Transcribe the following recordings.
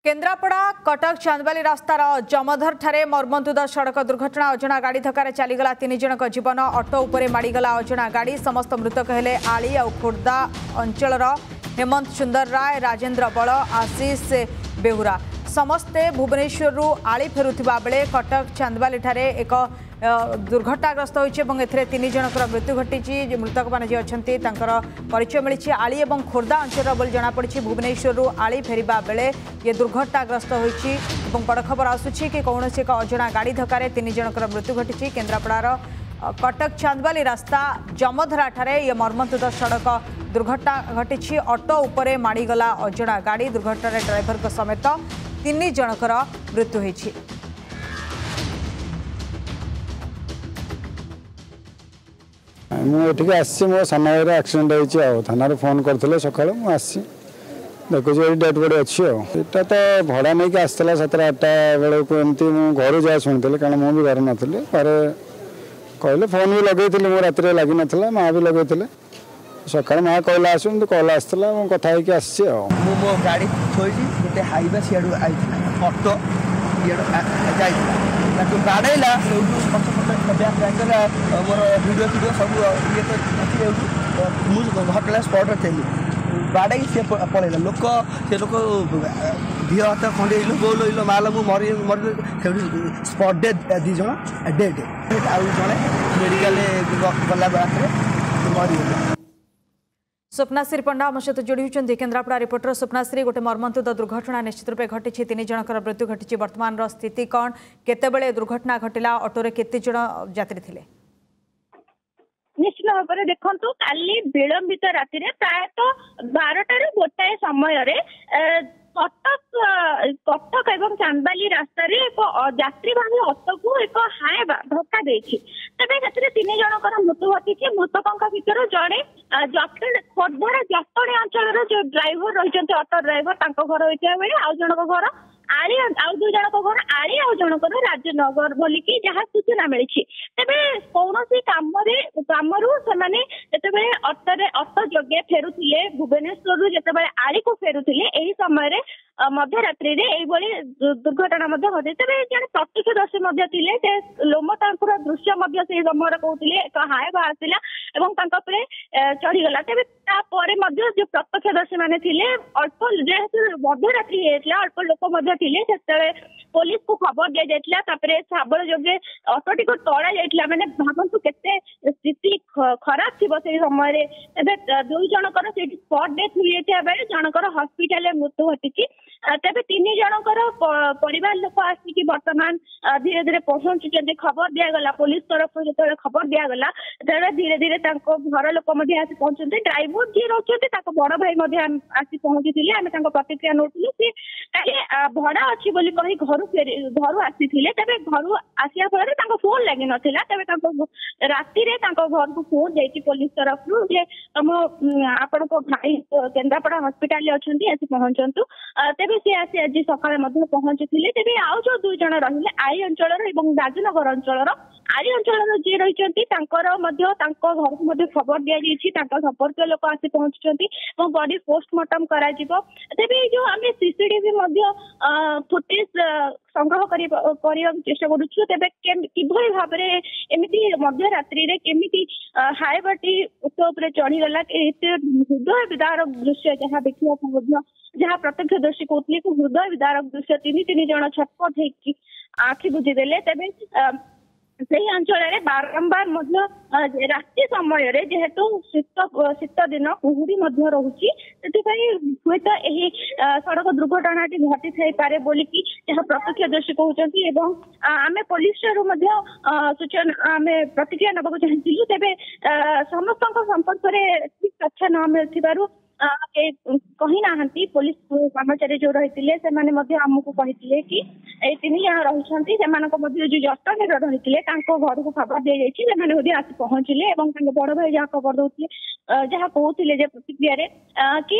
केन्द्रापड़ा कटक चांदबाली रास्तार जमधर ठारे मर्मन्तुद सड़क दुर्घटना अजणा गाड़ी धक्कार चलीगला 3 जनक जीवन ऑटो उपरे माड़ीगला अजणा गाड़ी समस्त मृतक हेले आली और खोर्धा अंचल हेमंत सुंदर राय राजेन्द्र बल आशीष बेहुरा समस्ते भुवनेश्वर आली फेरुवा बेले कटक चांदबाली ठारे एक दुर्घटनाग्रस्त होती 3 जनकर मृत्यु घटी मृतक मैंने जी अच्छा परिचय मिली आली और खोर्धा अंचल बोली जमापड़ी भुवनेश्वर आली फेरवा बेले ये दुर्घटनाग्रस्त होती बड़ खबर आसूची कि कौन एक अजणा गाड़ी धक्कार 3 जनकर मृत्यु घटी केन्द्रापड़ार कटक चांदबाली रास्ता जमधरा ठारे ये मर्मन्तुद सड़क दुर्घटना घटी ऑटो उपरे माड़ीगला अजणा गाड़ी दुर्घटना ड्राइवर समेत 3 जनकर मृत्यु होती। मुझे आसी मो सान भाई एक्सीडेंट होती थाना फोन करते सका मुझे देखुच ये डेड बॉडी अच्छी यहाँ तो भड़ा नहीं कि आसला 7-8 बेलू एमती घर जाए शुणी कारण मुझे घर नी घरे कहले फोन भी लगे मो रात लगी ना माँ भी लगे सका माँ कहला आस कल आसला कथा आसी मो गाड़ी थोड़ी गोटे हाइवा सीआड़ ऑटो बाड़ेला मोर वीडियो वीडियो सब ये मुझे घटना स्पॉट थी बाड़े सी पलैला लोक से लोक दि हाथ खंडे गोल माल मरी मर स्पॉट डेथ 2 जन डेड आउ जड़े मेडिकल गला बाटे मरीगला। स्वप्नाश्री पंडा आम सहित जोड़ी होती केन्द्रापड़ा रिपोर्टर स्वप्नाश्री गोटे मर्मन्तुद दुर्घटना निश्चित रूपे घटी 3 जनकर मृत्यु घटी वर्तमान स्थिति कौन केतेबेले दुर्घटना घटिला ऑटोरे केते जण यात्री थिले? निश्चित भाव में देखु काली विलंबित राति प्रायतः 12टार गोटाए समय कटक एवं चांदबाली रास्तार एक यात्रीवाही ऑटो को एक हाय धक्का देछि तबे 3 जनकर मृत्यु घटी मृतकों भितर जड़े खोर्धार जटणी अंचल जो ड्राइवर रही ऑटो ड्राइवर घर होता बेले आउ जनक घर आली आउ 2 जनक घर आली आउ जनकर राजनगर बोलिकी जहाँ सूचना मिली तेरे कौन कमरू से ऑटो जगे फेरुले भुवनेश्वर जिते आली को फेरुले यही समय मध्यरात्रि दुर्घटना घटी तेरे जन प्रत्यक्षदर्शी थे लोमटांकुर दृश्य से समय कहते एक हायवा आसला चढ़ीगला तेज जो प्रत्यक्षदर्शी मैंने अल्प जेहेतु मध्यरात्रि अल्प लोक थे पुलिस को खबर दि जाता शाबल जोगे ऑटोटी को तड़ा जाइए मैंने भावतु केते स्थिति खराब थी से समय 2 जनकर स्पॉट डेथ मिल जाता बेले जनकर हॉस्पिटल मृत्यु घटी तेज 3 जनकर परिवार लोक आसिक बर्तमान धीरे धीरे पहुंचुं खबर दिगला पुलिस तरफ जो खबर दिगला धीरे धीरे घर लोक आसी पहुंचते ड्राइवर जी रोचे बड़ भाई आसी पहुंची आम प्रतिक्रिया नौलु सी भड़ा अच्छी कही घर आसी तेरे घर आसा फल फोन लगी नाला तेज राति घर को फोन जाइए पुलिस तरफ तुम आपण भाई केन्द्रापड़ा हॉस्पिटल अच्छी आसी पहुंचतु तेज सी आसी आज सकाଳେ पहुंची तेज आउ जो 2 जन रही आली अंचल राजनगर अंचल आली अंचल जी रही घर को खबर दि जाइए संपर्क लोक आसी पहुंचुंट बॉडी पोस्टमार्टम करा तेज जो आम सीसीटीवी फुटेज संग्रह करने चेष्टा करुचु तेज किभली भाव में एमती मध्यरात्रि केमी हाईवाटी उपर चढ़ीगला हृदय विदारक दृश्य जहाँ देखा जहाँ प्रत्यक्षदर्शी कहते हृदय विदारक दृश्य 3 जन छटपट हो आखि बुझीदेले तेज से अंचल बारंबार राति समय जेहेतु शीत दिन कुहुड़ी रोचे हूँ सड़क दुर्घटना घटी थाईपे बोलिकी जहाँ प्रत्यक्षदर्शी कहते आम पुलिस सूचना आम प्रतिक्रिया नवा चाहूँ तेज समस्त संपर्क में ठीक तथ्य न मिलू कही ना पुलिस कर्मचारी जो रही आमको कहते कि 3 जन रही जो जटनी रही घर को खबर दि जाइए आसी पहुंचले बड़ भाई जहाँ खबर दौले जहाँ कहते प्रतिक्रिया कि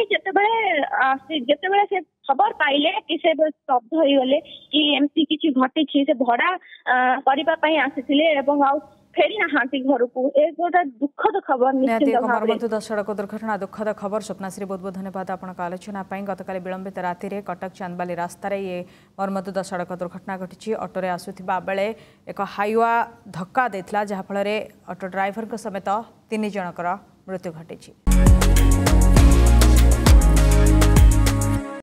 जिते से खबर पाइले कि से स्तब्ध हो गले कि एमती किसी घटी से भड़ा करने आसी फेरी नाहांती घर को ए गोटे दुखद खबर निश्चित भाव मर्मन्तुद सड़क दुर्घटना दुखद खबर स्वप्नाश्री बहुत बहुत धन्यवाद आपनक आलोचना गतकाली विलंबित राति रे कटक चांदबाली रास्तार ये मर्मन्तुद सड़क दुर्घटना घटी ऑटोरे आसुथिबा बेले एक हाइवा धक्का देथिला जहा फल रे ऑटो ड्राइवर समेत 3 जनकर मृत्यु घटी।